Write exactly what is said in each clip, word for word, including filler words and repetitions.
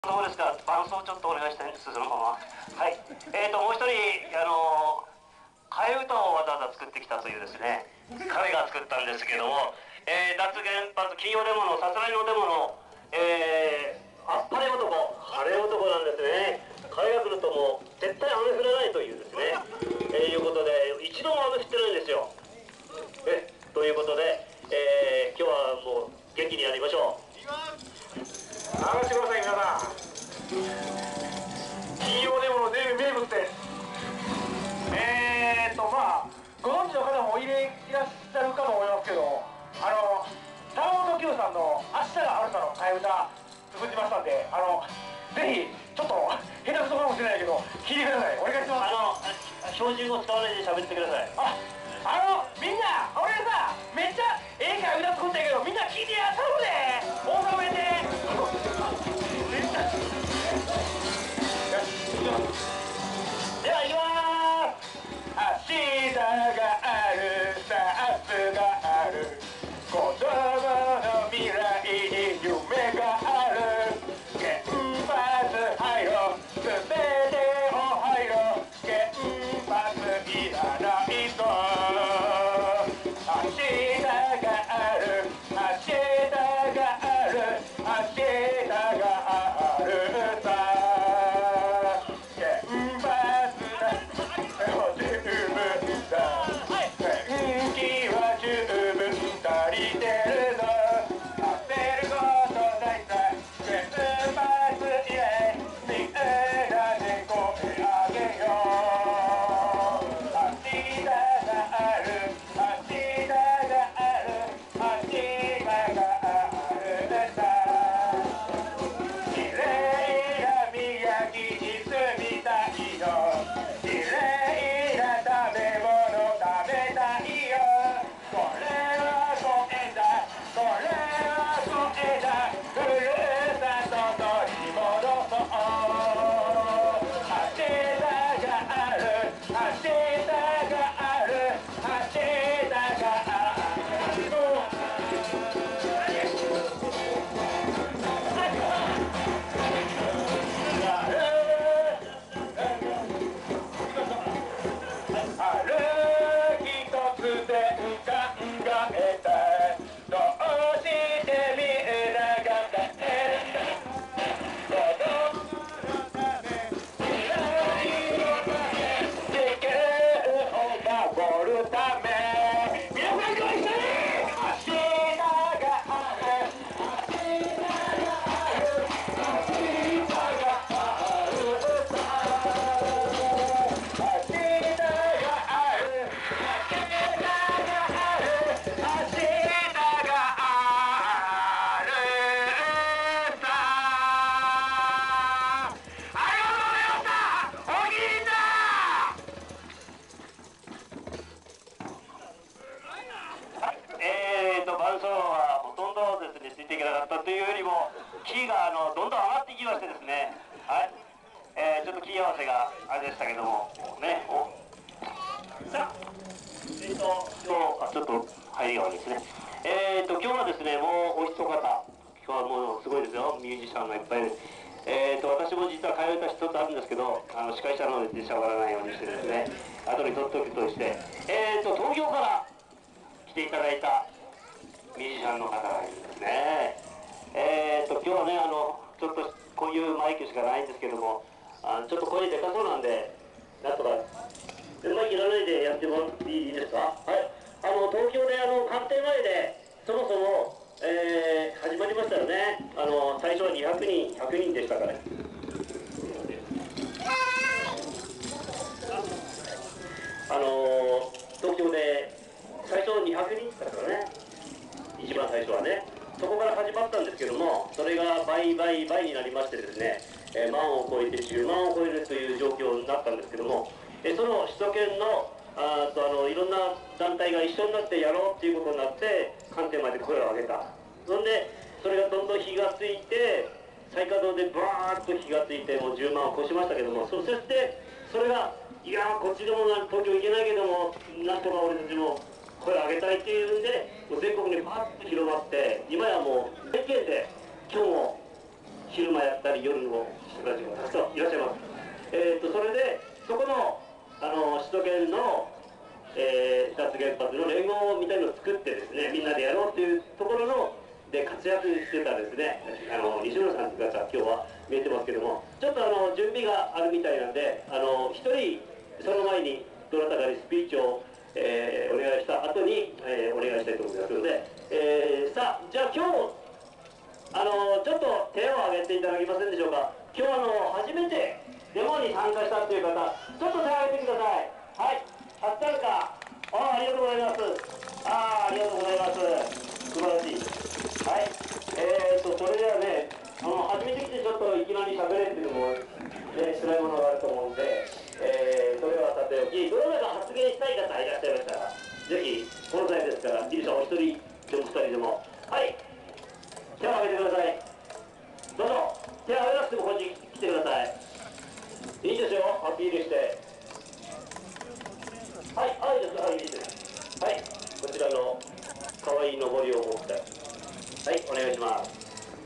どうですか、伴奏ちょっとお願いしたいんです、そのまま。はい。えーと、もう一人、あのー、替え歌をわざわざ作ってきたというですね、彼が作ったんですけども、えー、脱原発、金曜デモの、さすらいのデモの、えー、あっぱれ男、晴れ男なんですね。彼が来るともう、絶対雨降らないというですね、えー、いうことで、一度も雨降ってないんですよ。え、ということで、えー、今日はもう、元気にやりましょう。 流してください皆さん。金曜デモの名物です。えーっとまあご存知の方もいれいらっしゃるかと思いますけど、あの山本九さんの「明日があるさ」の替え歌作ってましたんで、あのぜひちょっと下手くそかもしれないけど聞いてください。お願いします。 あの標準語使わないで喋ってください。 ああのみんな俺さめっちゃええ替え歌作ったんやけど、みんな聞いてや頼むで。大阪弁でめっちゃでは行きまーす。明日があるさ、明日がある、子供の未来に夢がある。原発入ろう、すべてを入ろう、原発いらないと。明日がある、明日がある、明日があるさ。 伴奏はほとんどですねついていけなかったというよりもキーがあのどんどん上がっていきましてですね、はい、えー、ちょっとキー合わせがあれでしたけどもね、おさあえーと今日あちょっと入りが悪いですね。えーと今日はですねもうお一方、今日はもうすごいですよ、ミュージシャンがいっぱいです。えーと私も実は通えた一つあるんですけど、あの司会者ので出しゃばらないようにしてですね後に取っておくとして、えーと東京から来ていただいたミュージシャンの方がいるんですね。えーと今日はねあのちょっとこういうマイクしかないんですけども、あのちょっと声でかそうなんでなんとかマイクいらないでやってもらっていいですか。はい、あの東京であの官邸前でそもそも、えー、始まりましたよね。あの最初はにひゃくにんひゃくにんでしたから、ね、あの東京で最初にひゃくにんだったからね、一番最初はねそこから始まったんですけども、それが倍倍倍になりましてですね、えー、万を超えてじゅうまんを超えるという状況になったんですけども、えー、その首都圏のあとあのいろんな団体が一緒になってやろうっていうことになって官邸まで声を上げた。そんでそれがどんどん火がついて再稼働でバーッと火がついてもうじゅうまんを超しましたけども、そしてそれがいやーこっちでも東京行けないけどもなんとか俺たちも声を上げたいっていうんでもう全国にパッと広まって、今やもう世間で今日も昼間やったり夜の人たちがたくさんいらっしゃいます。えー、とそれでそこのあの首都圏の、えー、脱原発の連合みたいのを作ってですね、みんなでやろうというところので活躍してたですね、あの西村さんという方今日は見えてますけども、ちょっとあの準備があるみたいなんで、あの一人その前にどなたかにスピーチを、えー、お願いした後に、えー、お願いしたいと思いますので、えー、さあじゃあ今日あのちょっと手を挙げていただけませんでしょうか。今日あの初めてデモに参加したという方、ちょっと手を挙げてください。はい、あったるか。ああ、ありがとうございます。ああ、ありがとうございます。素晴らしい。はい。えーと、それではね、あの初めて来てちょっといきなり喋れっていうのも、ね、辛いものがあると思うんで、えー、それはさておき、どなたか発言したい方いらっしゃいましたら、ぜひ、この際ですから、ギリシャお一人でも二人でも、はい、手を挙げてください。どうぞ、手を挙げなくてもこっち来てください。いいですよ、アピールして。はい、はい、です、はい、いいです。はい、こちらの可愛いのぼりを持って。はい、お願いします。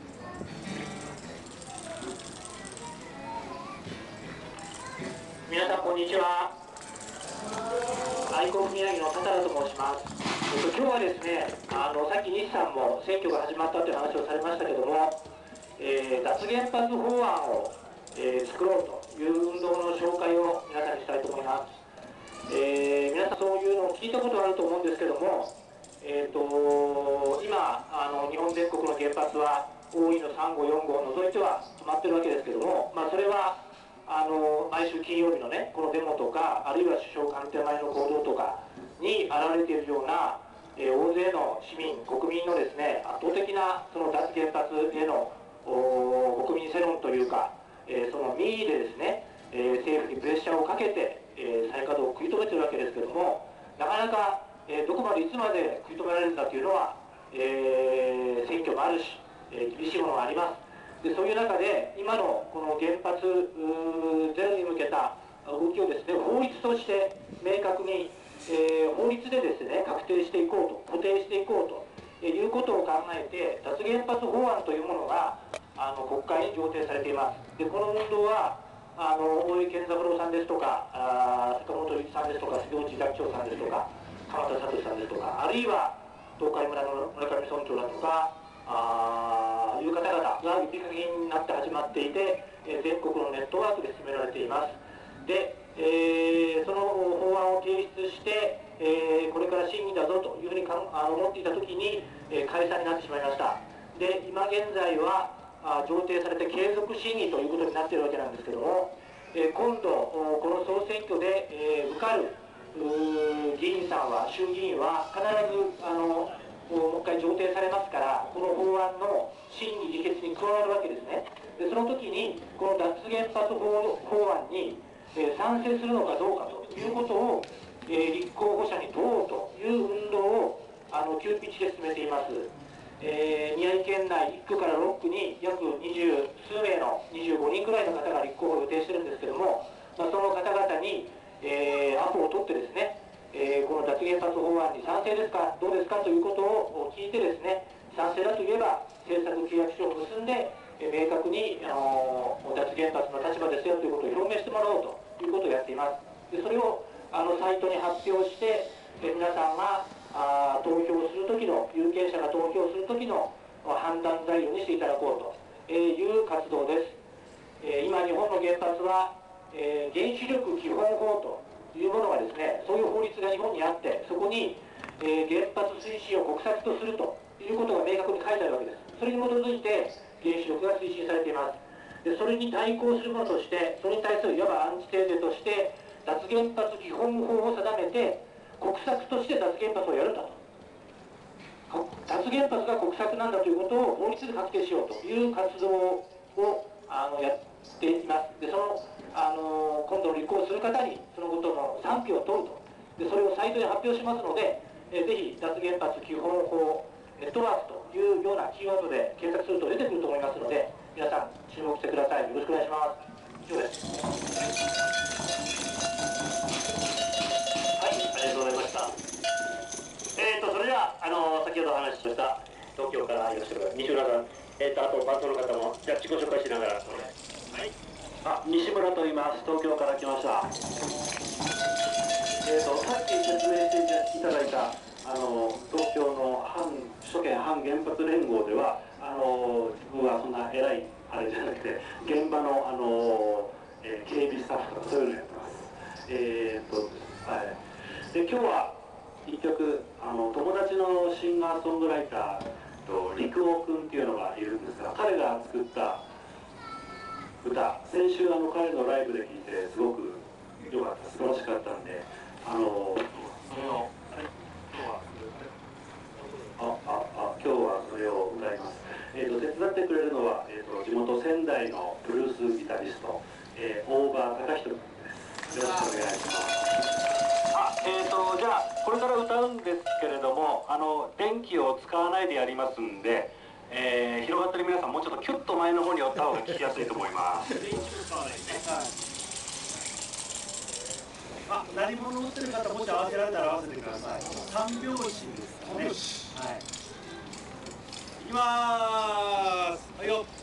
皆さんこんにちは。愛国宮城の多々と申します。えっと、今日はですね、あのさっき西さんも選挙が始まったという話をされましたけども、えー、脱原発法案を、えー、作ろうという運動の紹介を皆さんにしたいと思います。えー、皆さんそういうのを聞いたことあると思うんですけども、えー、と今あの日本全国の原発は大井のさん号よん号を除いては止まってるわけですけども、まあ、それはあの毎週金曜日のねこのデモとか、あるいは首相官邸前の行動とかに現れているような、えー、大勢の市民国民のですね圧倒的なその脱原発への国民世論というか、えー、その民意でですね、えー、政府にプレッシャーをかけて、えー、再稼働を食い止めているわけですけども、なかなか、えー、どこまでいつまで食い止められるんだというのは、えー、選挙もあるし、えー、厳しいものがあります。でそういう中で今のこの原発ゼロに向けた動きをですね法律として明確に、えー、法律でですね確定していこうと固定していこうということを考えて脱原発法案というものがあの国会に上呈されています。でこの運動はあの大井健三郎さんですとか、あ坂本龍一さんですとか、杉内学長さんですとか、鎌田聡さんですとか、あるいは東海村の村上村長だとか、あいう方々が呼びかけになって始まっていて、えー、全国のネットワークで進められています。で、えー、その法案を提出して、えー、これから審議だぞというふうにかあの思っていたときに、えー、解散になってしまいました。で、今現在はあ上呈されて継続審議ということになっているわけなんですけども、えー、今度この総選挙で、えー、受かる議員さんは衆議院は必ずあのもう一回上呈されますから、この法案の審議議決に加わるわけですね。でその時にこの脱原発法法案に、えー、賛成するのかどうかということを、えー、立候補者に問おうという運動をあの急ピッチで進めています。えー、宮城県内いっ区からろっ区に約二十数名のにじゅうごにんくらいの方が立候補を予定してるんですけども、まあ、その方々に、えー、アポを取ってですね、えー、この脱原発法案に賛成ですかどうですかということを聞いてですね、賛成だといえば政策契約書を結んで、えー、明確に、あのー、脱原発の立場ですよということを表明してもらおうということをやっています。でそれをあのサイトに発表して、えー、皆さんがあ投票するときの有権者が投票するときの判断材料にしていただこうという活動です。えー、今日本の原発は、えー、原子力基本法というものがですね、そういう法律が日本にあって、そこに、えー、原発推進を国策とするということが明確に書いてあるわけです。それに基づいて原子力が推進されています。でそれに対抗するものとして、それに対するいわばアンチテーゼとして脱原発基本法を定めて国策として脱原発をやるんだと、脱原発が国策なんだということを法律で確定しようという活動をあのやっています。でそのあの今度立候補する方にそのことの賛否を問うと、でそれをサイトで発表しますので、えぜひ脱原発基本法ネットワークというようなキーワードで検索すると出てくると思いますので、皆さん注目してください。よろしくお願いします。以上です。 はい、ありがとうございました。えーとそれではあの先ほどお話ししました東京からいらっしゃる西浦さん。 えっ、とあとバンドの方もじゃあ自己紹介しながら。はい。あ、西村と言います。東京から来ました。えっ、とさっき説明していただいたあの東京の反首都圏反原発連合ではあの自分はそんな偉いあれじゃなくて現場のあの、えー、警備スタッフとかそういうのやってます。えっ、とはい。で今日はいっきょくあの友達のシンガーソングライターと陸尾君っていうのがいるんですが、彼が作った歌、先週あの彼のライブで聴いてすごく良かった、素晴らしかったんで、あのそれをあああ今日はそれを歌います。えー、と手伝ってくれるのは、えー、と地元仙台のブルースギタリスト、えー、大場隆人君です。よろしくお願いします。あ、えーと、じゃあこれから歌うんですけれども、あの電気を使わないでやりますんで、えー、広がってる皆さんもうちょっとキュッと前の方に寄った方が聞きやすいと思います。電気を使わないでね。はい。あ、鳴り物を持ってる方もし合わせられたら合わせてください。三拍子ですかね。はい。いきまーす。はいよ。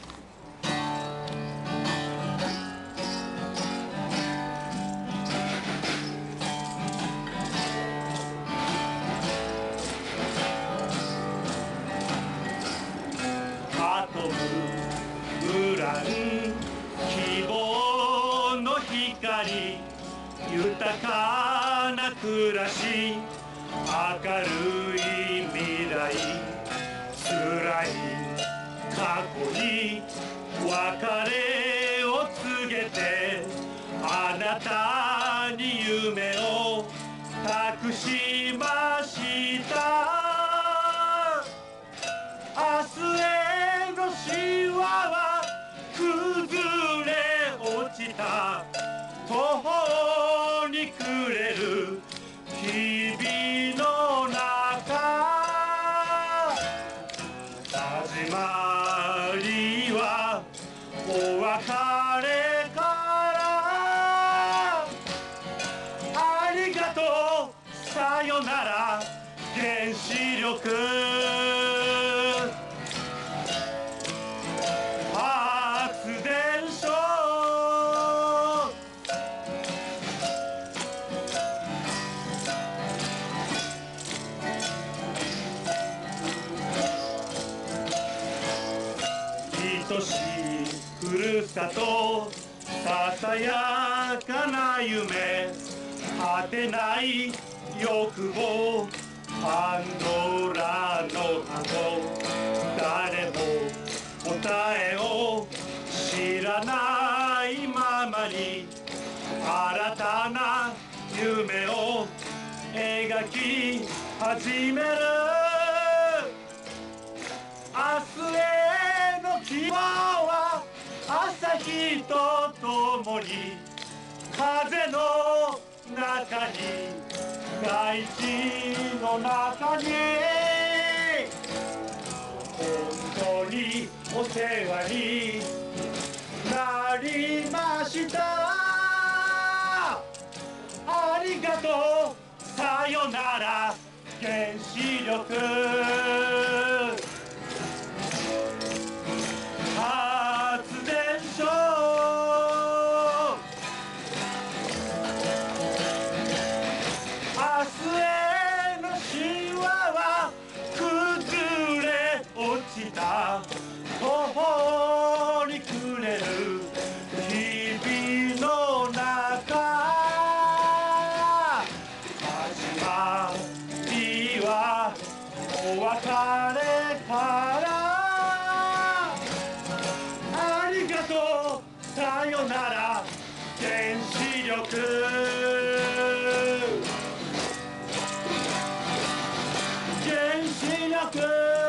希望の光、豊かな暮らし、明るい未来、辛い過去に別れを告げて、あなたに夢を託しました。明日への神話は崩れ落ちた途方に暮れる日々の中、始まりはお別れからありがとうさよなら原子力愛しいふるさと、ささやかな夢、果てない欲望、パンドラの箱、誰も答えを知らないままに新たな夢を描き始める。明日への希望は朝日とともに風の中に大地の中に本当にお世話になりました。ありがとうさよなら原子力発電所、明日への神話は崩れ落ちた途方に暮れる日々の中、始まりはお別れからさよなら原子力原子力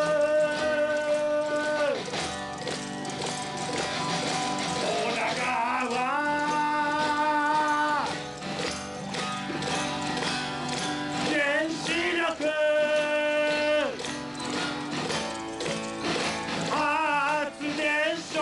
小田川原子力発電所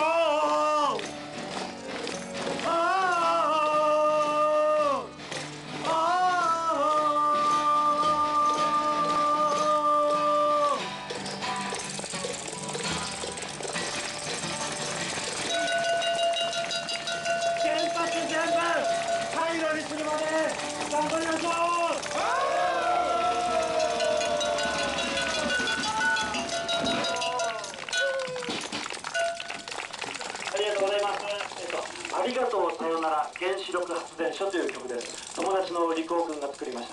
りがとうさよなら原子力発電所という曲です。友達の陸尾くんが作りました。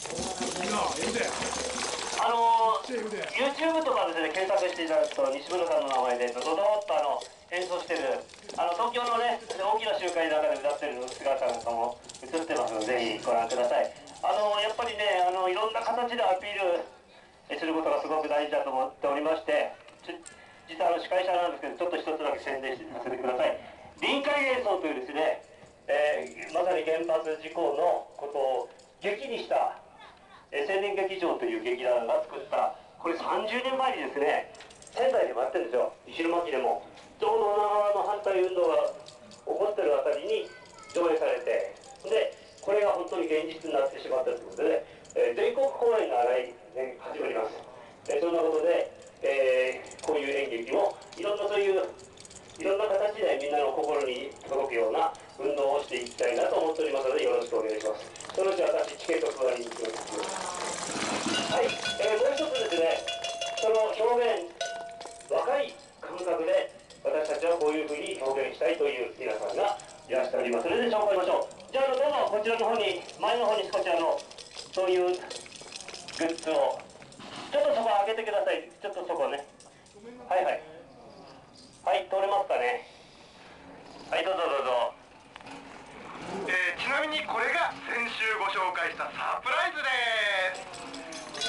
あのー、YouTube とかですね、検索していただくと西村さんの名前でドドドッとあの演奏してる、あの東京のね大きな集会の中で歌ってる姿なんかも映ってますので、ぜひご覧ください。あのー、やっぱりね、あのいろんな形でアピールすることがすごく大事だと思っておりまして、実はあの司会者なんですけど、ちょっと一つだけ宣伝させてください。臨海演奏というですね、えー、まさに原発事故のことを劇にした青年劇場という劇団が作った、これさんじゅうねんまえにですね、仙台でもやってるんですよ。石巻でもちょうど女川の反対運動が起こってるあたりに上映されて、でこれが本当に現実になってしまったということで、えー、全国公演が来年始まります。えー、そんなことで、えー、こういう演劇もいろんなそういういろんな形でみんなの心に届くような運動をしていきたいなと思っておりますので、よろしくお願いします。そのうち私チケット座りに行きます。はい、えー、もう一つですね、その表現、若い感覚で私たちはこういうふうに表現したいという皆さんがいらっしゃいますので、紹介しましょう。じゃあ、どうぞこちらの方に、前の方に少しあのそういうグッズをちょっとそこ開けてください。ちょっとそこね、はいはいはい、通れますかね。はい、どうぞどうぞ。 えー、ちなみにこれが先週ご紹介したサプライズです。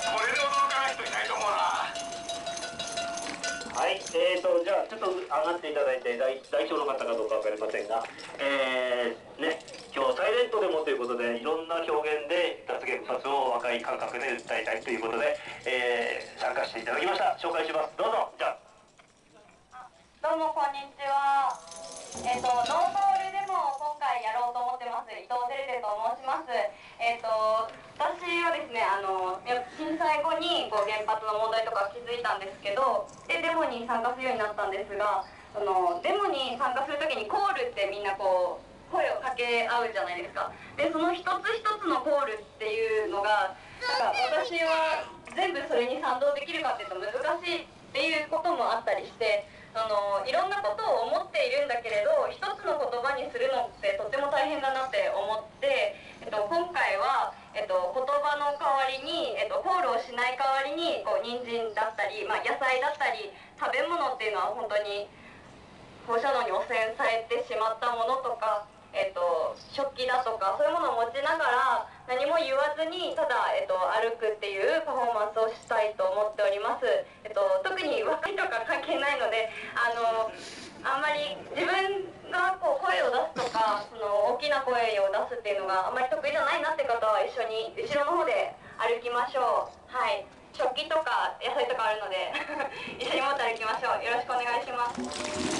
これで驚かない人いないと思うな。 はい、えーと、じゃあちょっと上がっていただいて、代代表の方かどうか分かりませんが、えー、ね、今日サイレントデモということで、いろんな表現で脱原発を若い感覚で訴えたいということで、えー、参加していただきました。紹介します。どうぞ。じゃあどうもこんにちは。えっ、ー、とノーコールデモを今回やろうと思ってます。伊藤テレテと申します。えっ、ー、と私はですね、あの震災後にこう原発の問題とか気づいたんですけど、でデモに参加するようになったんですが、そのデモに参加するときにコールってみんなこう声を掛け合うじゃないですか。でその一つ一つのコールっていうのが、なんか私は全部それに賛同できるかっていうと難しいっていうこともあったりして。そのいろんなことを思っているんだけれど、一つの言葉にするのってとても大変だなって思って、えっと、今回は、えっと、言葉の代わりに、えっと、コールをしない代わりにこう人参だったり、まあ、野菜だったり食べ物っていうのは本当に放射能に汚染されてしまったものとか、えっと、食器だとかそういうものを持ちながら何も言わずにただ、えっと、歩くっていうパフォーマンスをしたいと思っております。えっと、特に若いとか関係ないので、あのあんまり自分がこう声を出すとか、その大きな声を出すっていうのがあんまり得意じゃないなって方は一緒に後ろの方で歩きましょう。はい、食器とか野菜とかあるので一緒に持って歩きましょう。よろしくお願いします。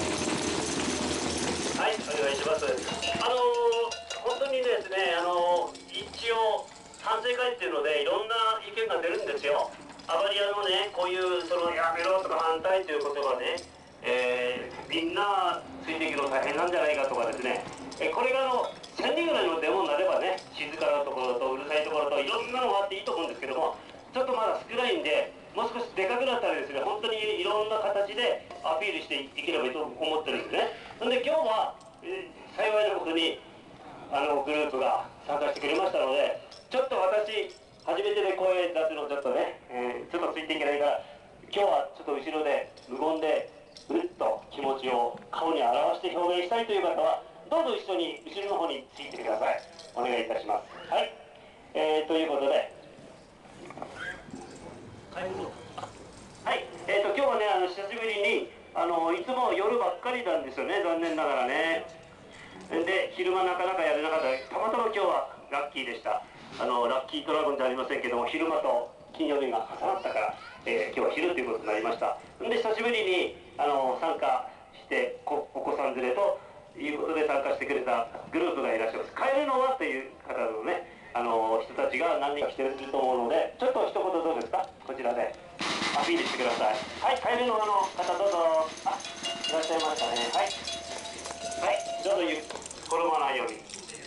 はい、お願いします。あのー、本当にですね、あのー、一応反省会っていうのでいろんな意見が出るんですよ。アバリアのね、こういうそのやめろとか反対ということがね、えー、みんなついていくの大変なんじゃないかとかですね、えこれがあのせんにんぐらいのデモになればね、静かなところとうるさいところといろんなのがあっていいと思うんですけども、ちょっとまだ少ないんで、もう少しでかくなったらですね、本当にいろんな形でアピールしていければいいと思ってるんですね。そんで今日は、えー、幸いなことにあのグループが参加してくれましたので、ちょっと私初めてで声出すのちょっとね、えー、ちょっとついていけないから、今日はちょっと後ろで無言でうっと気持ちを顔に表して表現したいという方はどうぞ一緒に後ろの方についてください。お願いいたします。はい、えー、ということで、はい、えーと今日はね、あの久しぶりにあのいつも夜ばっかりなんですよね、残念ながらね。で昼間なかなかやれなかった。たまたま今日はラッキーでした。あのラッキードラゴンじゃありませんけども、昼間と金曜日が重なったから、えー、今日は昼ということになりました。で久しぶりにあの参加してこお子さん連れということで参加してくれたグループがいらっしゃいます。帰るのはという方のね、あの人たちが何人か来てると思うので、ちょっと一言どうですか、こちらでアピールしてください。はい、帰るのの方どうぞ。あ、いらっしゃいましたね。はいはい、どうぞゆ転ばないように。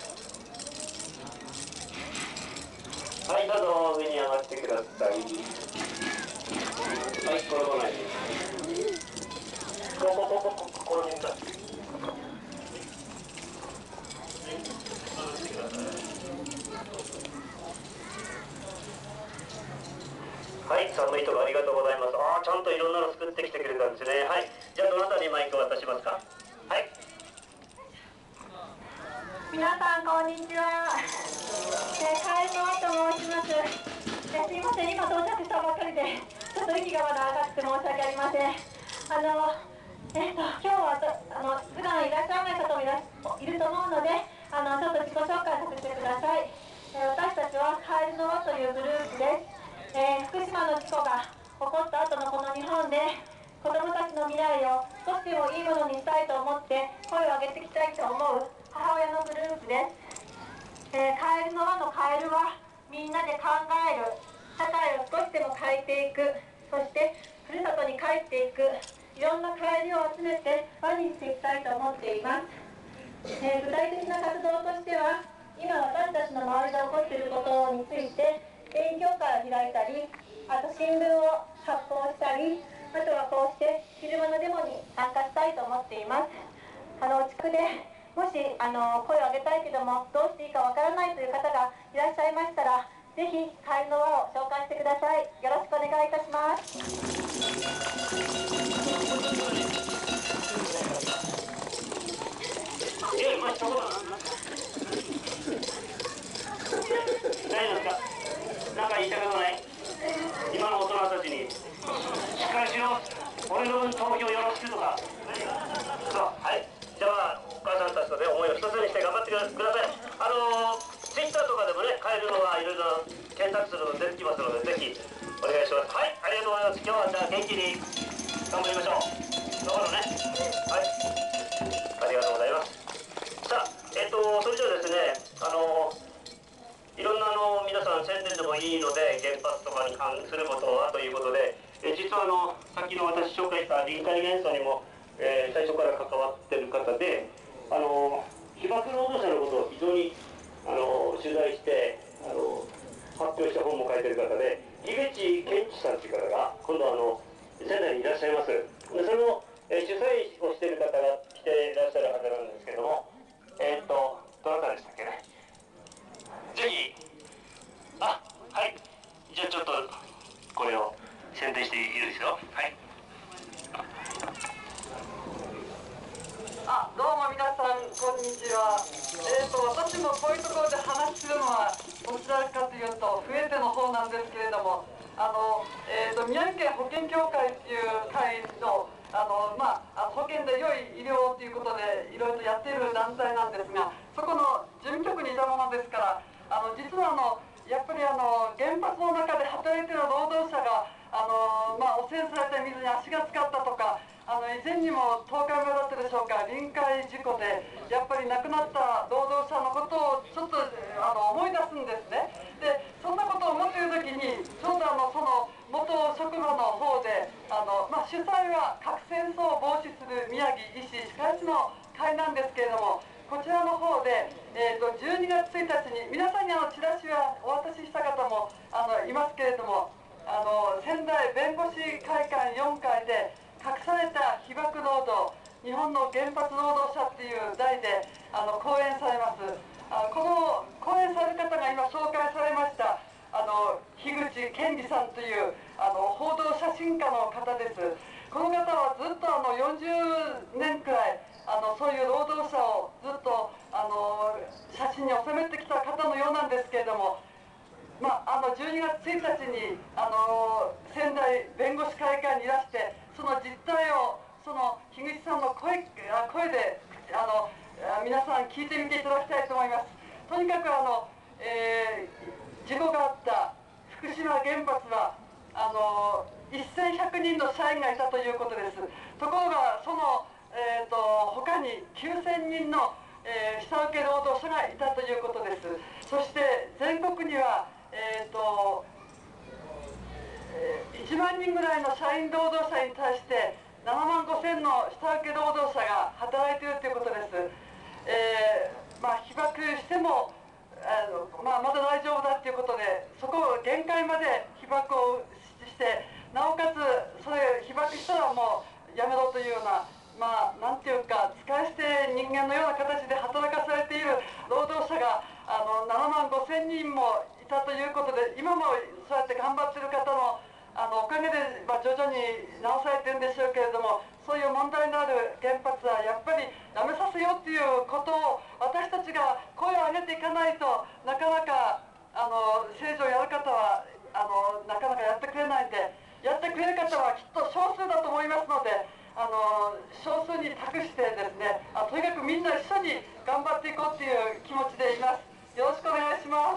はい、どうぞ上に上がってください。はい、転ばないように。ここここここここにいた。は寒いとこありがとうございます。ああ、ちゃんといろんなの作ってきてくれたんですね。はい。じゃあどなたにマイクを渡しますか。はい。 皆さんこんにちは。えー、カエルのと申します。えー、すいません、今到着したばっかりでちょっと息がまだ上がって申し訳ありません。あのえっ、ー、と今日はあの普段いらっしゃらない方もいらいると思うので、あのちょっと自己紹介させてください。えー、私たちはカエルの輪というグループです。えー、福島の事故が起こった後のこの日本で子どもたちの未来を少しでもいいものにしたいと思って声を上げていきたいと思う母親のグループです。えー、カエルの輪のカエルはみんなで考える、社会を少しでも変えていく、そしてふるさとに帰っていく、いろんなカエルを集めて輪にしていきたいと思っています。えー、具体的な活動としては、今私たちの周りで起こっていることについて勉強会を開いたり、あと新聞を発行したり、あとはこうして昼間のデモに参加したいと思っています。あの地区でもしあの声を上げたいけどもどうしていいかわからないという方がいらっしゃいましたら、ぜひカエルの輪を紹介してください。よろしくお願いいたします。 え、まあ、一言大丈夫ですか。なんか言いたいことない。今の大人たちにしっかりしろ、俺の分投票よろしくとか。そう、はい。じゃあお母さんたちとね思いを一つにして頑張ってください。あのツイッターとかでもね変えるのはいろいろ検索するの出てきますので、ぜひお願いします。はい、ありがとうございます。今日はじゃあ元気に頑張りましょう。どうぞね。はい、ありがとうございます。さあ、えっとそれじゃあですね、あのいろんなあの皆さん宣伝でもいいので原発とかに関することはということで、え実はあのさっきの私紹介した臨界元素にも、えー、最初から関わってる方で、あの被爆労働者のことを非常にあの取材してあの発表した本も書いてる方で、井口健一さんという方が今度あの仙台にいらっしゃいます。でそれの、えー、主催をしている方が来ていらっしゃるはずなんですけども、えっ、ー、とどなたでしたっけね。ぜひ、あ、はい、じゃあちょっとこれを宣伝していいですよ。はい。 あ、どうも皆さんこんにちは。えーと私もこういうところで話するのはどちらかというと増えての方なんですけれども、あの、えーと宮城県保健協会っていう会のあの、まあ、保健で良い医療ということでいろいろとやっている団体なんですが、そこの事務局にいたものですから、あの実はあのやっぱりあの原発の中で働いている労働者があの、まあ、汚染された水に足がつかったとか、あの以前にも東海村だったでしょうか、臨界事故でやっぱり亡くなった労働者のことをちょっとあの思い出すんですね。でそんなことを思っている時にちょうどあのその元職場の方であの、まあ、主催は核戦争を防止する宮城医師歯科医師の会なんですけれども、こちらの方で、えー、とじゅうにがつついたちに皆さんにあのチラシはお渡しした方もあのいますけれども、あの仙台弁護士会館よんかいで隠された被爆労働、日本の原発労働者っていう題であの講演されます。あこの講演される方が今紹介されましたあの樋口健二さんというあの報道写真家の方です。この方はずっとあのよんじゅうねんくらいあのそういう労働者をずっとあの写真に収めてきた方のようなんですけれども、まあ、あのじゅうにがつついたちにあの仙台弁護士会館にいらして、その実態をその樋口さんの 声, 声であの皆さん聞いてみていただきたいと思います。とにかくあの、えー、事故があった福島原発はあのせんひゃくにんの社員がいたということです。ところがその、えー、と他にきゅうせんにんの、えー、下請け労働者がいたということです。そして全国にはえーといちまんにんぐらいの社員労働者に対してななまんごせんの下請け労働者が働いているということです。えーまあ、被爆してもあの、まあ、まだ大丈夫だということで、そこを限界まで被爆をして、なおかつそれ被爆したらもうやめろというような、まあなんていうか使い捨て人間のような形で働かされている労働者があのななまんごせんにんもいたということで、今もそうやって頑張っている方のあのおかげで、まあ、徐々に直されてるんでしょうけれども、そういう問題のある原発はやっぱりやめさせようっていうことを私たちが声を上げていかないと、なかなかあの政治をやる方はあのなかなかやってくれないんで、やってくれる方はきっと少数だと思いますので、あの少数に託してですね、あとにかくみんな一緒に頑張っていこうっていう気持ちでいます。よろしくお願いします。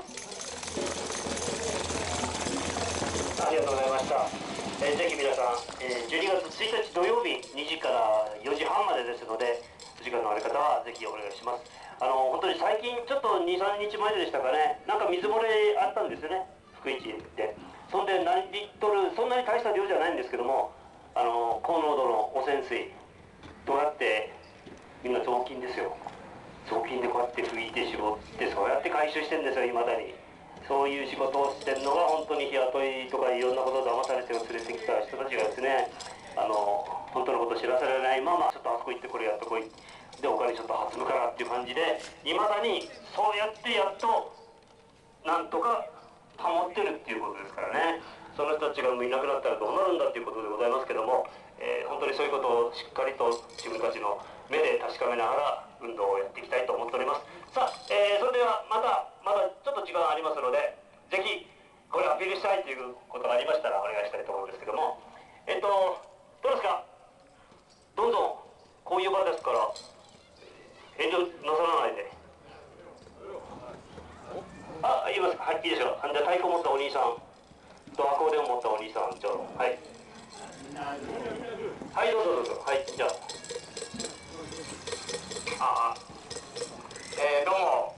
ありがとうございました。えー、ぜひ皆さん、えー、じゅうにがつついたち土曜日にじからよじはんまでですので、お時間のある方はぜひお願いします。あの本当に最近ちょっとにさんにちまえでしたかね、なんか水漏れあったんですよね、福井市で。そんで何リットル、そんなに大した量じゃないんですけども、あの高濃度の汚染水どうやってみんな雑巾ですよ、雑巾でこうやって拭いて絞ってそうやって回収してるんですよ、いまだに。そういう仕事をしてるのが本当に日雇いとかいろんなことを騙されて連れてきた人たちがですね、あの本当のことを知らされないまま、ちょっとあそこ行ってこれやってこいでお金ちょっと弾むからっていう感じで、いまだにそうやってやっとなんとか保ってるっていうことですからね。その人たちがいなくなったらどうなるんだっていうことでございますけども、えー、本当にそういうことをしっかりと自分たちの目で確かめながら運動をやっていきたいと思っております。さあ、えー、それではまたまだちょっと時間ありますので、ぜひこれアピールしたいということがありましたらお願いしたいと思うんですけども、えっとどうですか、どんどんこういう場ですから遠慮なさらないで。あ、言いますか。はい、いいでしょう。じゃあ太鼓持ったお兄さんとアコーディオン持ったお兄さん、ちょはい。はい、どうぞどうぞ。はい、じゃあ。 ああ、えー、どうも。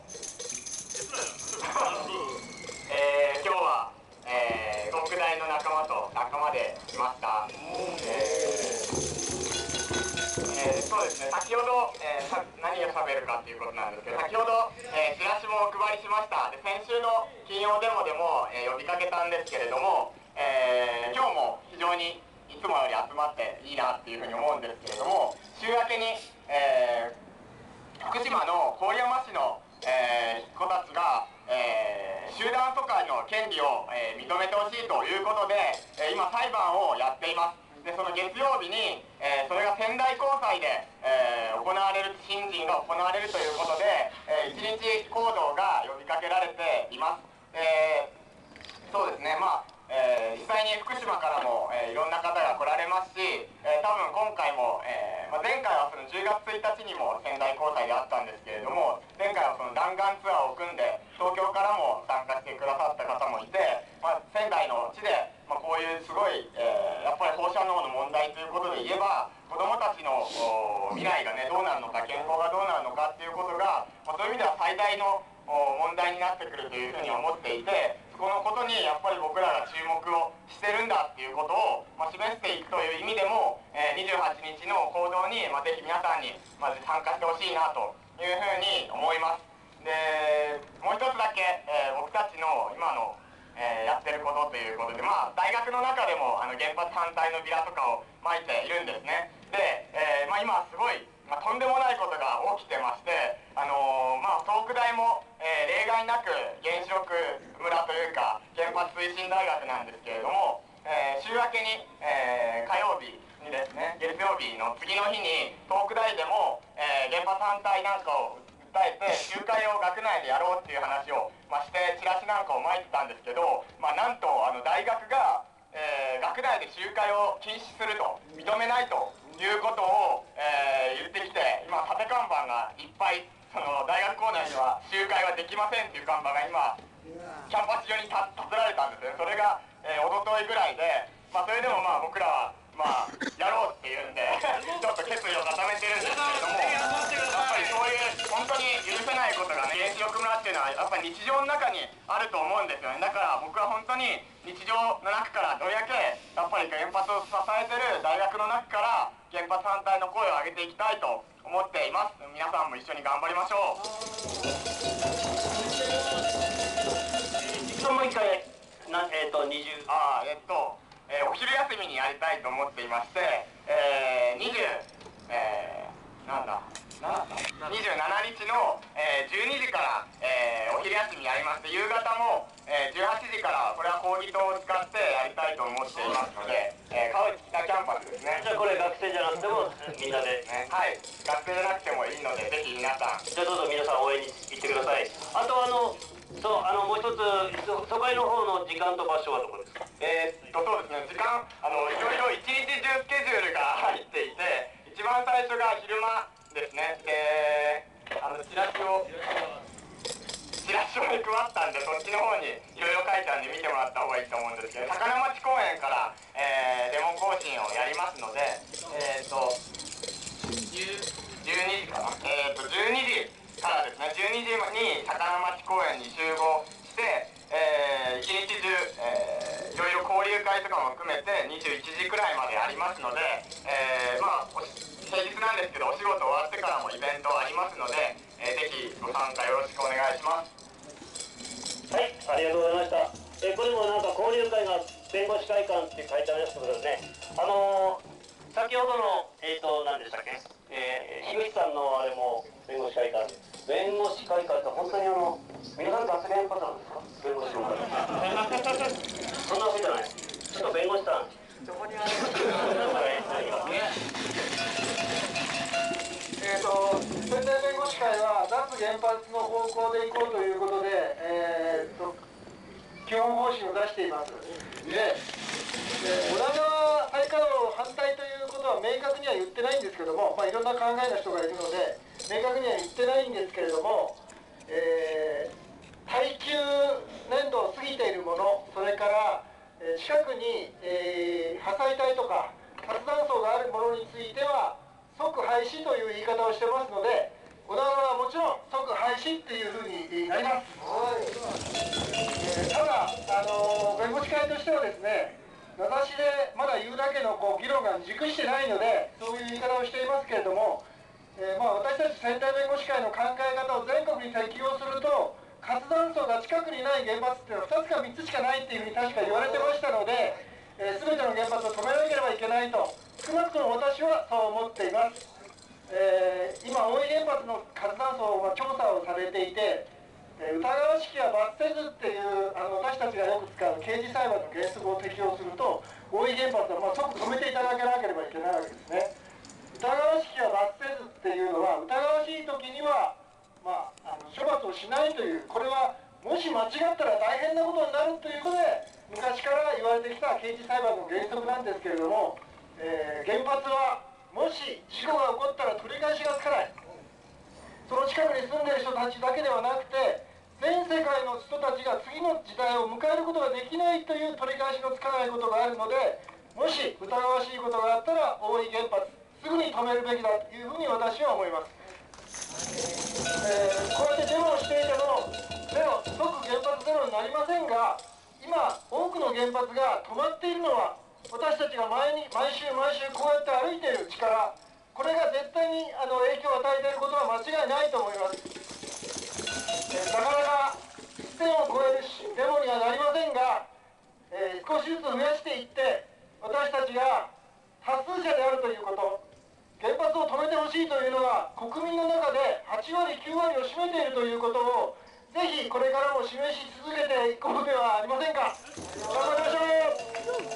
えー、今日は、えー、東北大の仲間と仲間で来ました。えーえー、そうですね、先ほど、えー、何を喋るかということなんですけど、先ほど、えー、チラシもお配りしました。で、先週の金曜デモでも、えー、呼びかけたんですけれども、えー、今日も非常にいつもより集まっていいなっていうふうに思うんですけれども、週明けに、えー、福島の郡山市の、えー、子たちが、えー、集団疎開の権利を、えー、認めてほしいということで、えー、今裁判をやっています。で、その月曜日に、えー、それが仙台高裁で、えー、行われる、審議が行われるということで、えー、一日行動が呼びかけられています。えー、そうですね、まあ、えー、実際に福島からも、えー、いろんな方が来られますし、えー、多分今回も、えーまあ、前回はそのじゅうがつついたちにも仙台高裁であったんですけれども、前回はその弾丸ツアーを組んで東京からも参加してくださった方もいて、まあ、仙台の地で、まあ、こういうすごい、えー、やっぱり放射能の問題ということで言えば、子どもたちの未来がねどうなるのか、健康がどうなるのかっていうことが、まあ、そういう意味では最大の問題になってくるというふうに思っていて、そこのことにやっぱり僕らが注目をしてるんだっていうことを、まあ、示していくという意味でも、えー、にじゅうはちにちの行動に、まあ、ぜひ皆さんにまず参加してほしいなというふうに思います。で、もう一つだけ、えー、僕たちの今の、えー、やってることということで、まあ、大学の中でもあの原発反対のビラとかをまいているんですね。で、えーまあ、今すごい、まあ、とんでもないことが起きてまして、あのーまあ、東北大も、えー、例外なく原子力村というか原発推進大学なんですけれども、えー、週明けに、えー、火曜日にですね、月曜日の次の日に東北大でも、えー、原発反対なんかを訴えて集会を学内でやろうっていう話を、まあ、してチラシなんかをまいてたんですけど、まあ、なんとあの大学が、えー、学内で集会を禁止すると、認めないということを、えー、言ってきて、今立て看板がいっぱい、その大学構内には集会はできませんっていう看板が今キャンパス上に立てられたんですね。それが、えー、一昨日ぐらいで、まあ、それでもまあ僕らはまあやろうっていうんでちょっと決意を固めてるんですけれども、やっぱりそういう本当に許せないことがね、原子力村っていうのはやっぱり日常の中にあると思うんですよね。だから僕は本当に日常の中からどれだけやっぱり原発を支えてる大学の中から原発反対の声を上げていきたいと思っています。皆さんも一緒に頑張りましょう。 もう一回な、えー、とにじゅうあーえっと、えー、お昼休みにやりたいと思っていまして、えー、にじゅう、えー、なんだにじゅうしちにちの、えー、じゅうにじから、えー、お昼休みやりまして、夕方も、えー、じゅうはちじからこれは講義棟を使ってやりたいと思っしていますので、えー、川内北キャンパスですね。 じゃあこれ学生じゃなくてもみんなで、 ね、はい、学生じゃなくてもいいので、ぜひ皆さん。 じゃあどうぞ皆さん応援に行ってください。あとあのそうあのもう一つ疎開の方の時間と場所はどこですか？ えー、っとそうですね、時間あのいろいろ一日中スケジュールが入っていて、一番最初が昼間ですね。で、あのチラシをチラシを配ったんで、そっちの方にいろいろ書いてあるんで見てもらった方がいいと思うんですけど、高菜町公園から、えー、デモ行進をやりますので、えー、っとじゅうにじかな、えー、っとじゅうにじからですね、じゅうにじに高菜町公園に集合して、えー、一日中、えー、いろいろ交流会とかも含めてにじゅういちじくらいまでありますので、えー、まあ平日なんですけどお仕事終わってからもイベントありますので、えー、ぜひご参加よろしくお願いします。 はい、ありがとうございました。えー、これもなんか交流会が弁護士会館って書いてありますけどですね、あのー、先ほどのえっ、ー、と何でしたっけ、えー、樋口さんのあれも弁護士会館、弁護士会館って本当にあの皆さん学生の方なんですか？弁護士の方そんなわけじゃない。ちょっと弁護士さんどこにあるえーと仙台弁護士会は脱原発の方向で行こうということで、えー、と基本方針を出しています。で、で小田川再稼働反対ということは明確には言ってないんですけども、まあ、いろんな考えの人がいるので明確には言ってないんですけれども、えー、耐久年度を過ぎているもの、それからえ近くに、えー、破砕帯とか活断層があるものについては即廃止という言い方をしてますので、小田川はもちろん即廃止っていうふうになります。えー、ただ、あのー、弁護士会としてはですね、名指しでまだ言うだけのこう議論が熟してないのでそういう言い方をしていますけれども、えーまあ、私たち仙台弁護士会の考え方を全国に適用すると活断層が近くにない原発っていうのはふたつかみっつしかないっていうふうに確か言われてましたので、えー、全ての原発を止めなければいけないと少なくとも私はそう思っています。えー、今大井原発の活断層は調査をされていて、えー、疑わしきは罰せずっていうあの私たちがよく使う刑事裁判の原則を適用すると大井原発はまあ即止めていただけなければいけないわけですね。疑わしきは罰せずっていうのは疑わしい時にはまあ、あの処罰をしないという、これはもし間違ったら大変なことになるということで昔から言われてきた刑事裁判の原則なんですけれども、えー、原発はもし事故が起こったら取り返しがつかない、その近くに住んでいる人たちだけではなくて全世界の人たちが次の時代を迎えることができないという取り返しのつかないことがあるので、もし疑わしいことがあったら大井原発すぐに止めるべきだというふうに私は思います。えー、こうやってデモをしていてもゼロ即原発ゼロになりませんが、今多くの原発が止まっているのは私たちが前に毎週毎週こうやって歩いている力、これが絶対にあの影響を与えていることは間違いないと思います。えー、なかなか一線を越えるデモにはなりませんが、えー、少しずつ増やしていって私たちが多数者であるということ、原発を止めてほしいというのは国民の中ではちわりきゅうわりを占めているということをぜひこれからも示し続けていこうではありませんか。頑張りましょう。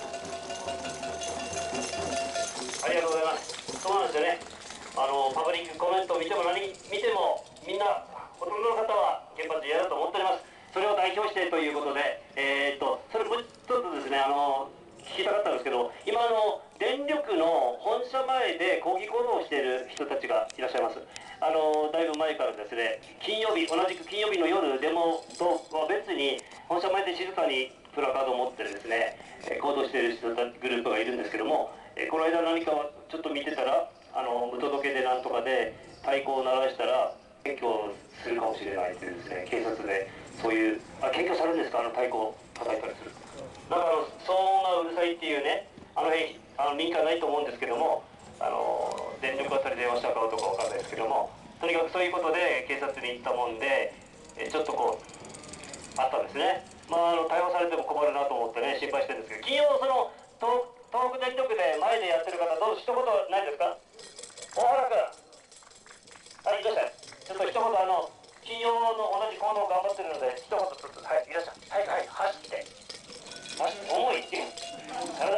ありがとうございます。そうなんですよね。あのパブリックコメントを見ても何見てもみんなほとんどの方は原発嫌だと思っております。それを代表してということで、えー、っとそれもう一つですね、あの聞きたかったんですけど、今あの電力の本社前で抗議行動をしている人たちがいらっしゃいます。あのだいぶ前からですね、金曜日同じく金曜日の夜デモとは別に本社前で静かにプラカードを持ってるですね行動している人たグループがいるんですけども、この間何かちょっと見てたらあの無届けでなんとかで太鼓を鳴らしたら検挙するかもしれないというですね、警察でそういうあ検挙されるんですか、あの太鼓を叩いたりする。なんかあの騒音がうるさいっていうね、あの辺あの民家ないと思うんですけども、あの電力あたり電話したかどうかわかんないですけども、とにかくそういうことで警察に行ったもんで、えちょっとこうあったんですね。まああの逮捕されても困るなと思ってね心配してるんですけど、金曜その東東北電力で前でやってる方どう一言ないですか？大原君、はい、いらっしゃい。ちょっと一言あの金曜の同じ行動頑張ってるので一言ちょっとはいいらっしゃい。はいはい走って。重いって。頼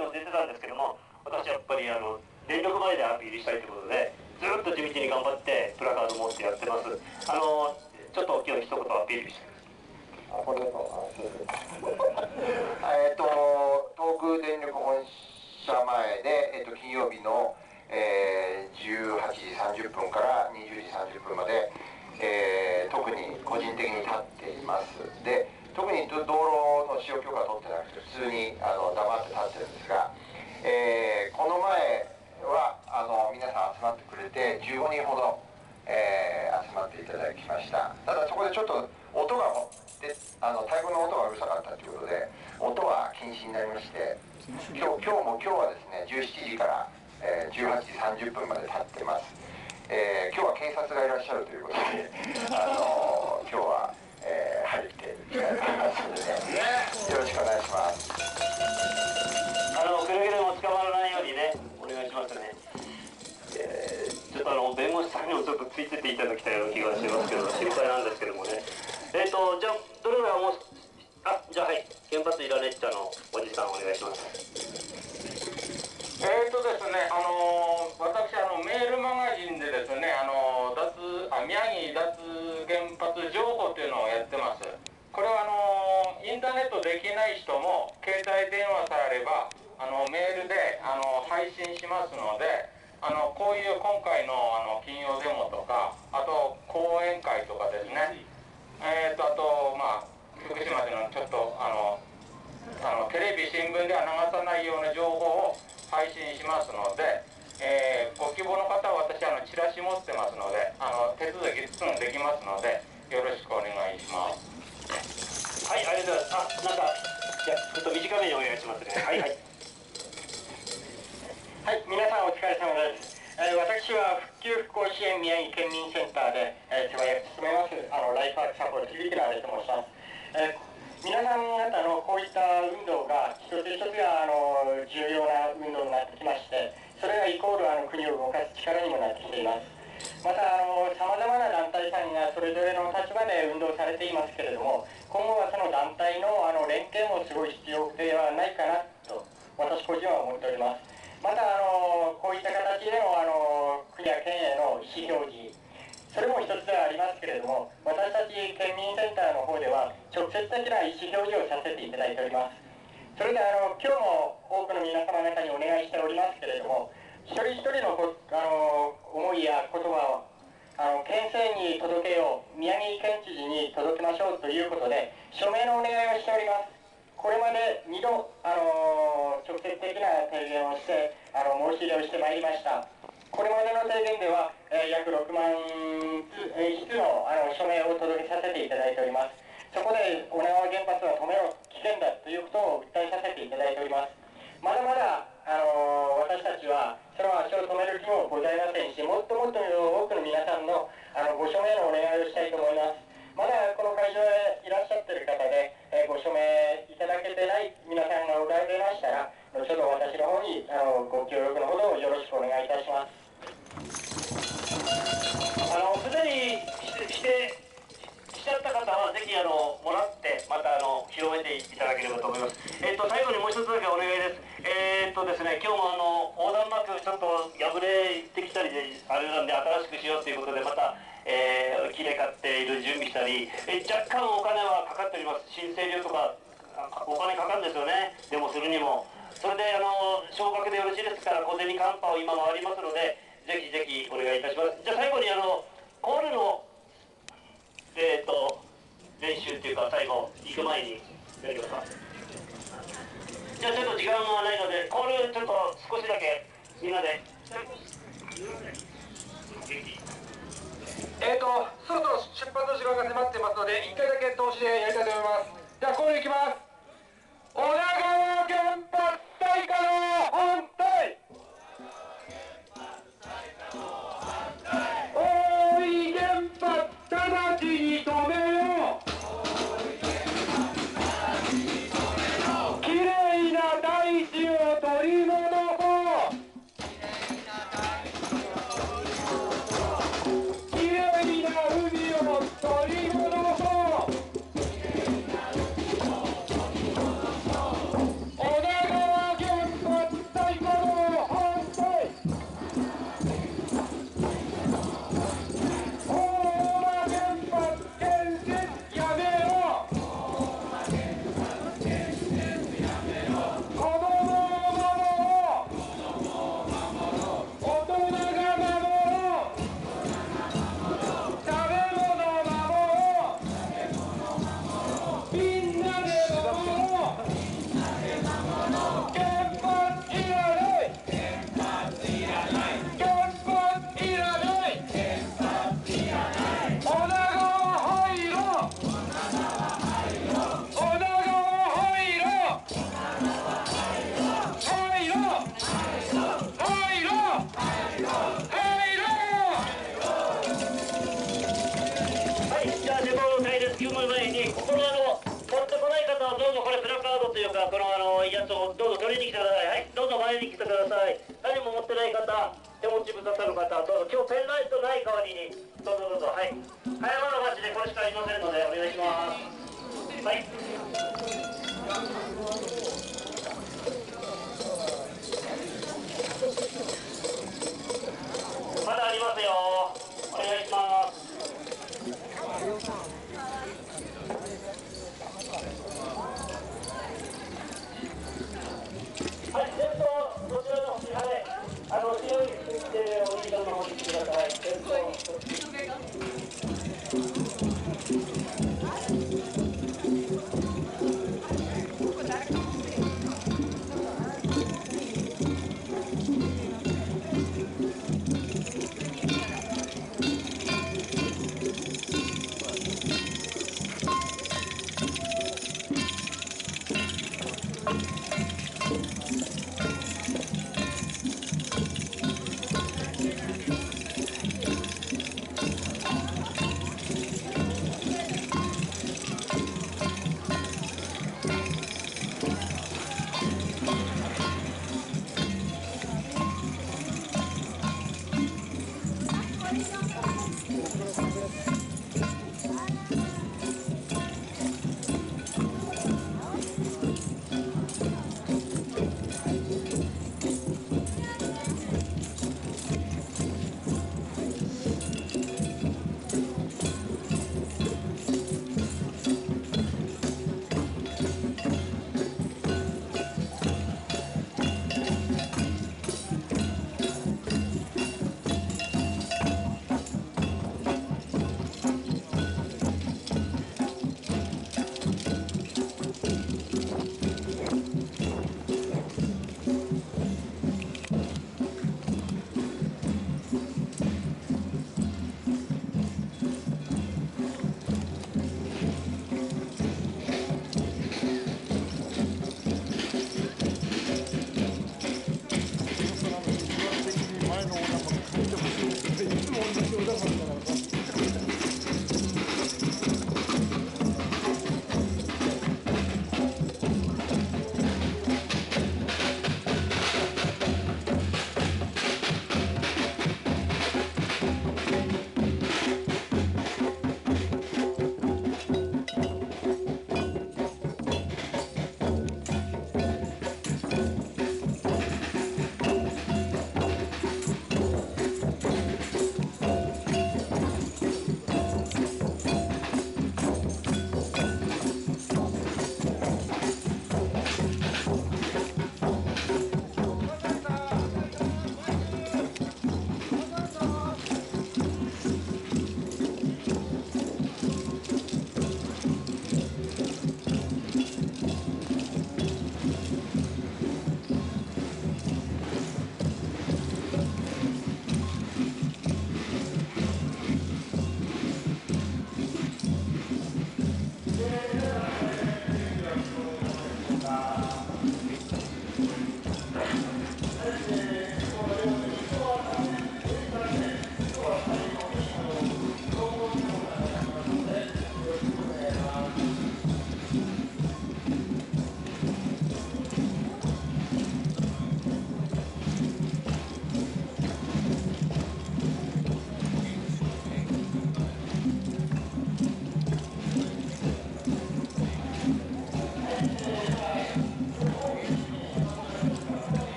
にも出てたんですけども、私やっぱりあの電力前でアピールしたいということで、ずっと地道に頑張ってプラカード持ってやってます。あのちょっと今日一言アピールして。 あ、これだと。えっと東北電力本社前で、えっと、金曜日の、えー、じゅうはちじさんじゅっぷんからにじゅうじさんじゅっぷんまで、えー、特に個人的に立っています。で、特に道路の使用許可取ってなくて普通にあの黙って立ってるんですが、えー、この前はあの皆さん集まってくれてじゅうごにんほど、えー、集まっていただきました。ただそこでちょっと音がであの太鼓の音がうるさかったということで音は禁止になりまして、今日今日も今日はですねじゅうしちじから、えー、じゅうはちじさんじゅっぷんまで立ってます。えー、今日は警察がいらっしゃるということで、あのー、今日は、えー、入っていきたいと思いますのでね、よろしくお願いします。 あのくれぐれも捕まらないようにねお願いしますね。えー、ちょっとあの弁護士さんにもちょっとついてっていただきたいような気がしますけど、心配なんですけどもね。えっ、ー、とじゃあどれぐらいもうあじゃあはい原発いらねっちゃのおじさんお願いします。 えーとですね、あのー、私あのメールマガジンでですね、あのー、脱あ宮城脱原発情報というのをやってます。これはあのー、インターネットできない人も携帯電話さえあればあのメールであの配信しますので、あのこういう今回のあの金曜デモとか、あと講演会とかですね、えーとあとまあ福島でのちょっとあのあのテレビ新聞では流さないような情報を配信しますので、えー、ご希望の方は私あのチラシ持ってますので、あの手続きすぐできますのでよろしくお願いします。 はい、ありがとうございます。あ、なんかじゃあちょっと短めにお願いしますね。はいはい。 はい、皆さんお疲れ様です。えー、私は復旧復興支援宮城県民センターで、えー、手早く進めますあのライフワークサポート響原と申します。えー皆さん方のこういった運動が一つ一つがあの重要な運動になってきまして、それがイコールあの国を動かす力にもなってきています。またさまざまな団体さんがそれぞれの立場で運動されていますけれども、今後はその団体のあの連携もすごい必要ではないかなと私個人は思っております。またあのこういった形でのあの国や県への意思表示、それも一つではありますけれども、私たち県民センターの方では直接的な意思表示をさせていただいております。それであの今日も多くの皆様方にお願いしておりますけれども、一人一人のこあの思いや言葉をあの県政に届けよう、宮城県知事に届けましょうということで署名のお願いをしております。これまでにどあの直接的な提言をしてあの申し入れをしてまいりました。これまでの提言では、えー、約ろくまんつ、えー、筆のあの署名を届けさせていただいております。そこで女川原発は止めろ、危険だということを訴えさせていただいております。まだまだ、あのー、私たちはその足を止める気もございませんし、もっともっと多くの皆さんの、あのご署名のお願いをしたいと思います。まだこの会場へいらっしゃっている方で、えー、ご署名いただけてない皆さんがおられましたら、後ほど私の方にあのご協力のほどよろしくお願いいたします。 あのすでにしてしちゃった方はぜひあのもらってまたあの広めていただければと思います。えっと最後にもう一つだけお願いです。えー、っとですね今日もあの横断幕ちょっと破れてきたりであれなんで新しくしようということでまた、えー、木で買っている準備したり、えー、若干お金はかかっております。申請料とかお金かかるんですよね。でもするにもそれであの少額でよろしいですから小銭カンパを今回りますので。ぜひぜひお願いいたします。じゃあ最後にあのコールのえっ、ー、と練習っていうか最後行く前にやりますか。じゃあちょっと時間がないのでコールちょっと少しだけみんなで。 えーとそろそろ出発の時間が迫ってますので一回だけ通しでやりたいと思います。じゃあコールいきます。女川原発大火の反対。大井原発直ちに止めよう。きれいな大地を取り戻そう。きれいな海を取り戻そう。 に来てください。何も持ってない方、手持ちぶささる方、どうぞ。今日ペンライトない代わりにどうぞどうぞ。はい、葉山の町でこれしかありませんのでお願いします。はい、まだありますよ。お願いします。はい、先頭こちらの方に、はい、あの強い水でお兄さんの方に来てください。先頭ここ誰か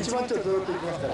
一番町ずっと行きますから。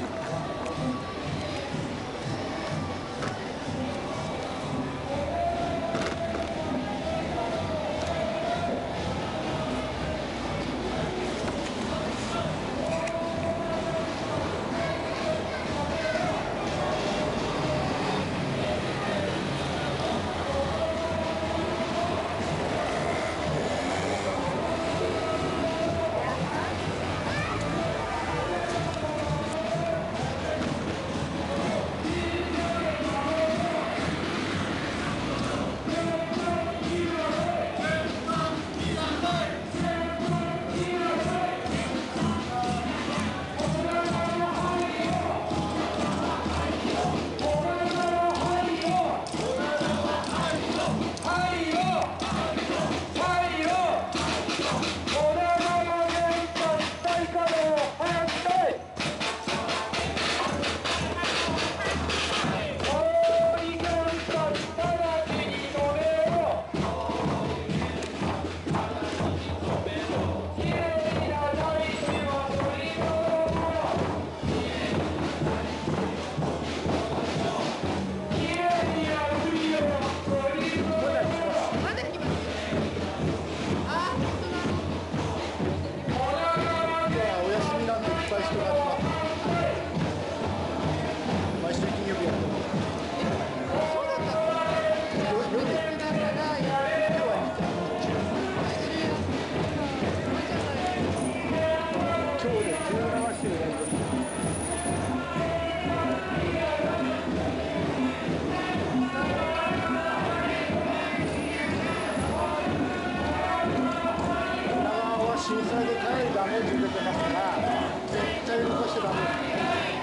震災でかなりダメージ受けてますから、絶対動かしちゃダメ。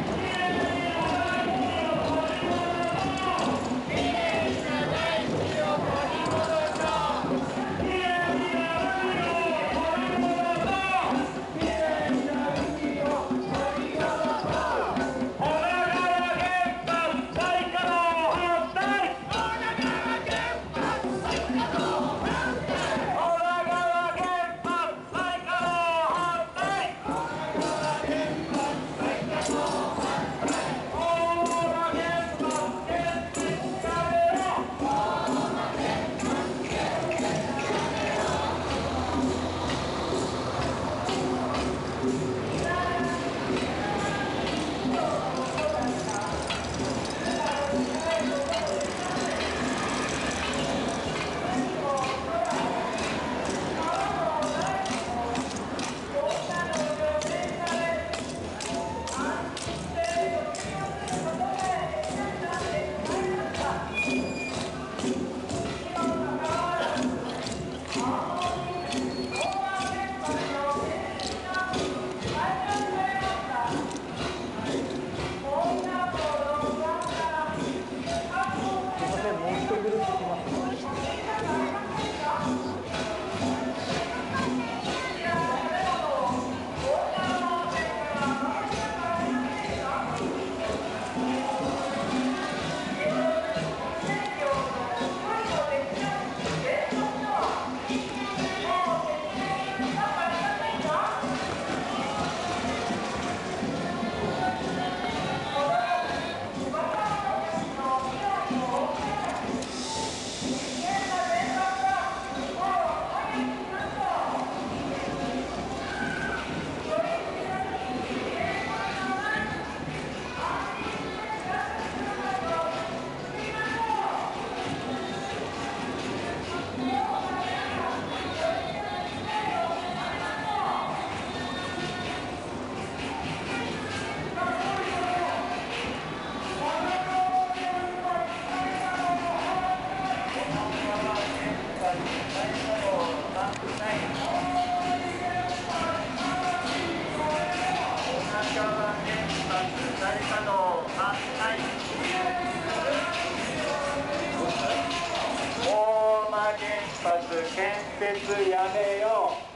建設やめよう。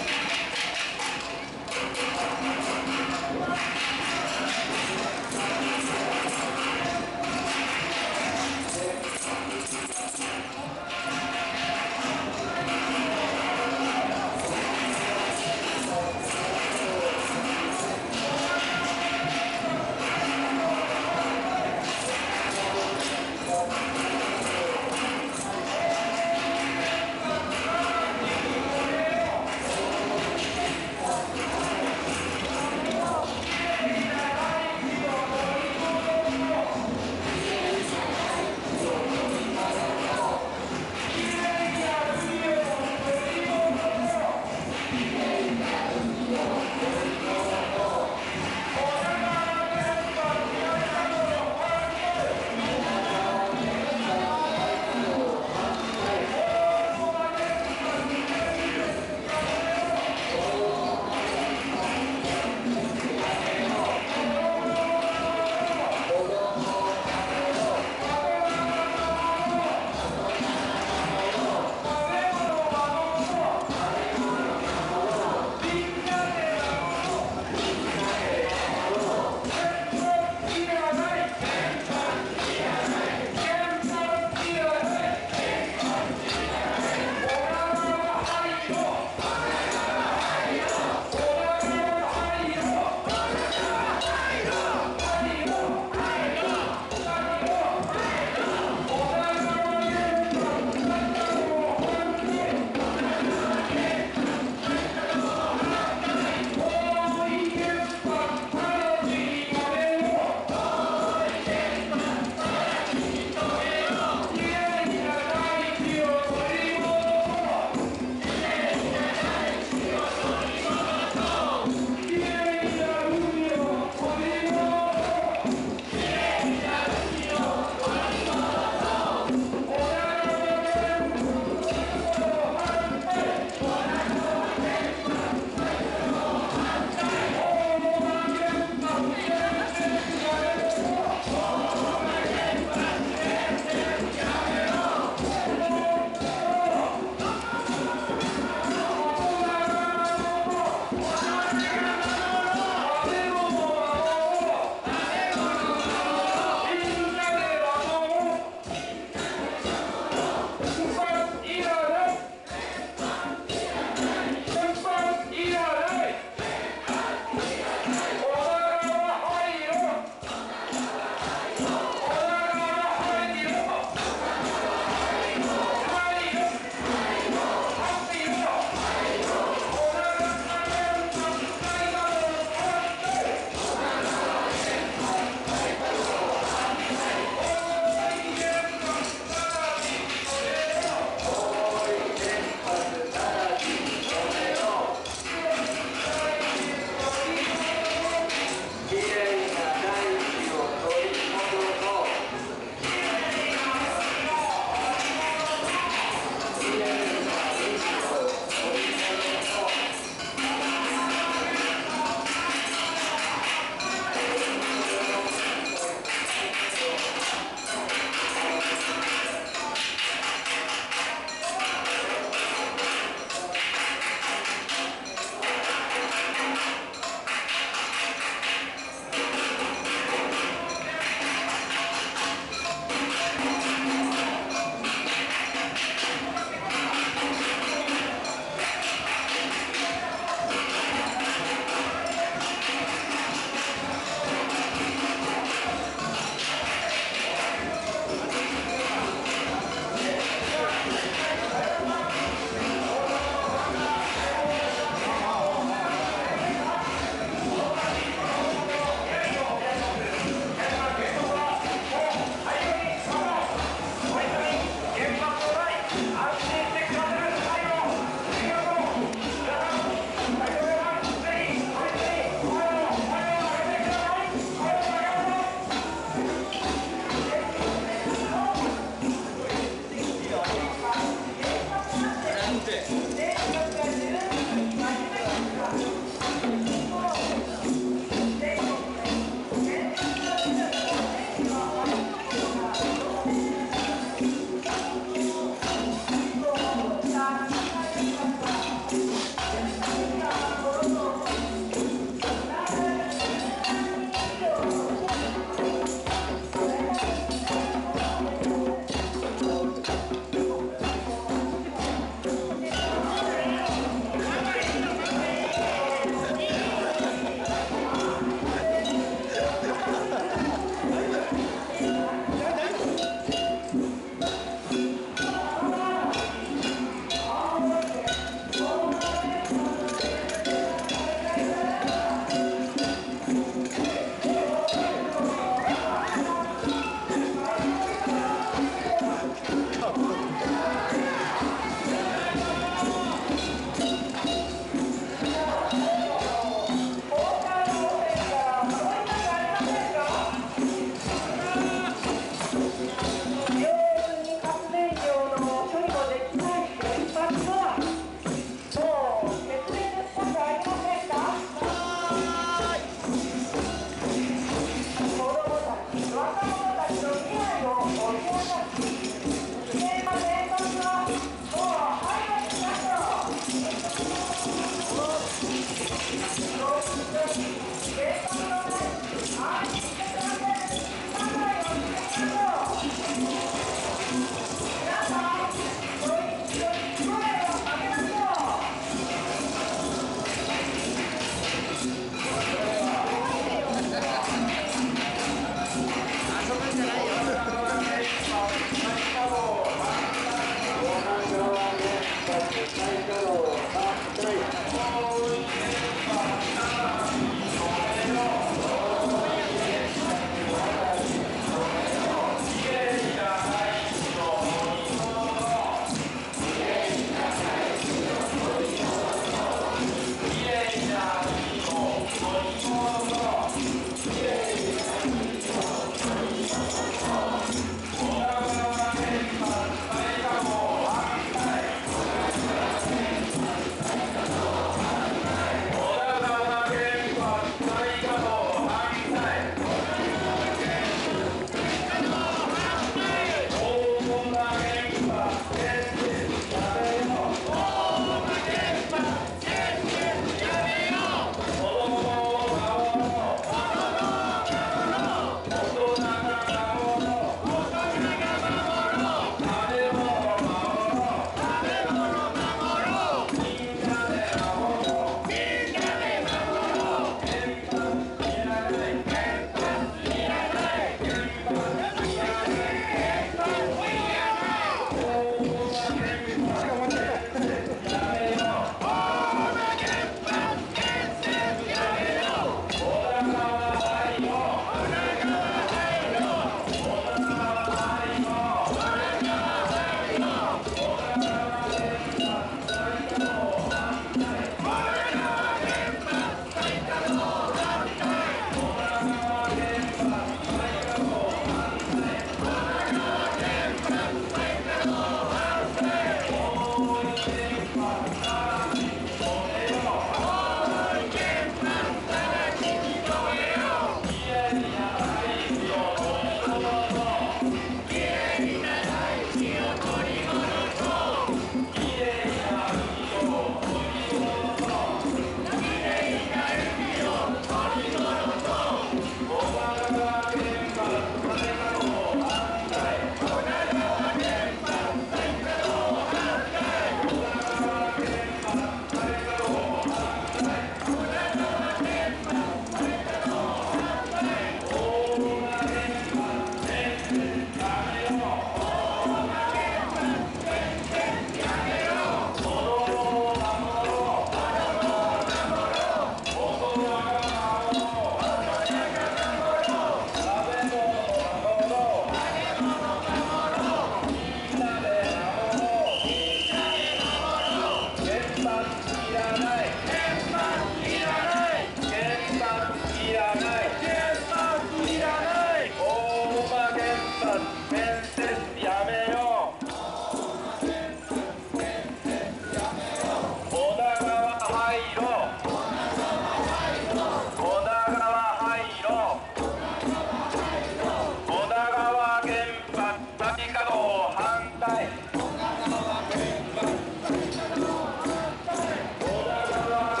はい。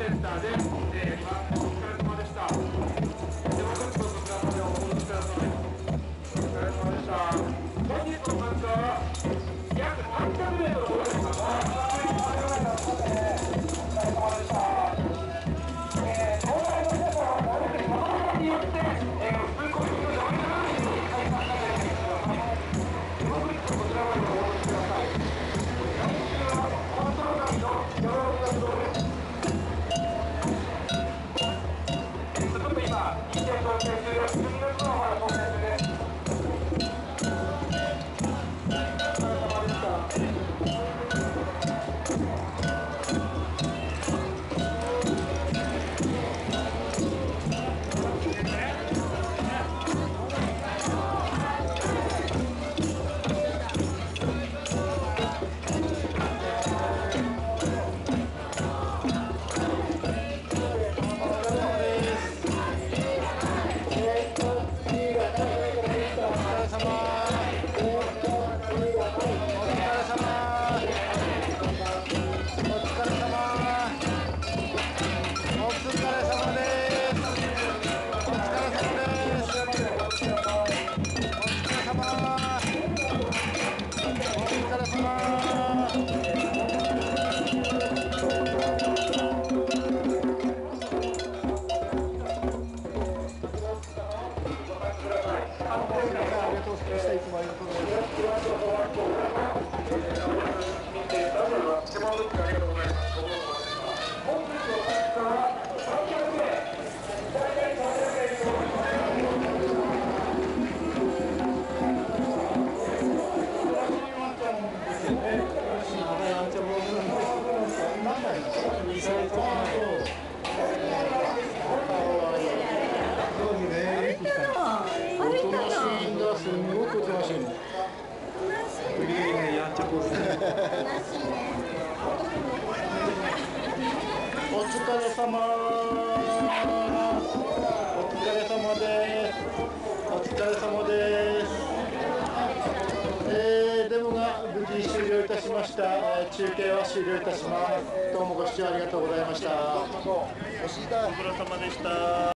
センターで、えー、やります。お疲れ様でした。でもちょっとそちらまでお戻しください。お疲れ様でした。本日の参加は約さんびゃくメートルほどです。お疲れ様でした。えー、東大の皆さんはなるべく窓側によって、えー、通行人の邪魔にならないように開催させてください。でもちょっとこちらまでお戻しください。来週はコントローラーの山本活動です。ちょっと今、認定調整中です。次の人はまだ調整中です。 お疲れ様。お疲れ様です。お疲れ様です。えー、デモが無事終了いたしました。中継は終了いたします。どうもご視聴ありがとうございました。ご苦労様でした。